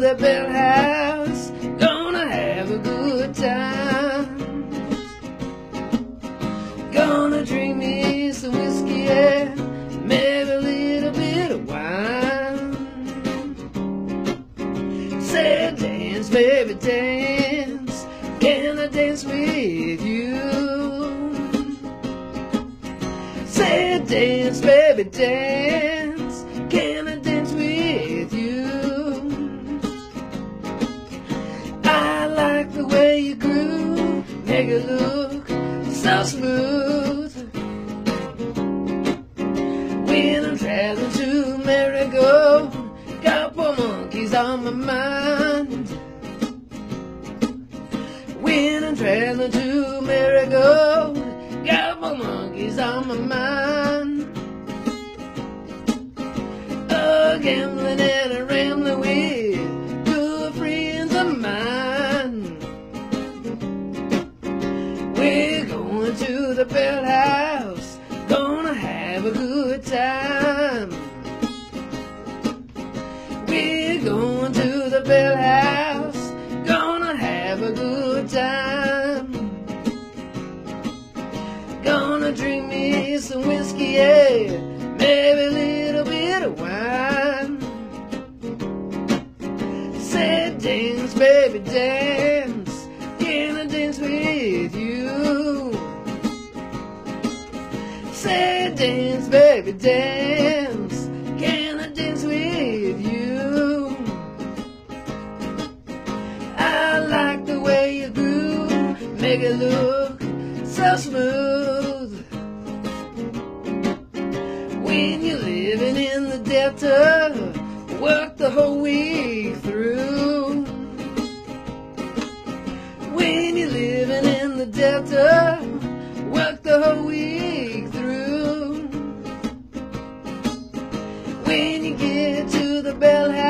the Bell House, gonna have a good time. Gonna drink me some whiskey and maybe a little bit of wine. Say dance, baby, dance, can I dance with you? Say dance, baby, dance, can I dance with you? I like the way you groove, make it look so smooth. When I'm traveling to Marigold, couple monkeys on my mind. When I'm traveling to Marigold, couple monkeys on my mind. Gambling and a rambling with good friends of mine. We're going to the Bell House, gonna have a good time. We're going to the Bell House, gonna have a good time. Gonna drink me some whiskey, yeah, maybe a little bit of wine. Say dance, baby, dance, can I dance with you? Say dance, baby, dance, can I dance with you? I like the way you groove, make it look so smooth. When you're living in the Delta, work the whole week through. When you're living in the Delta, work the whole week through. When you get to the Bell House,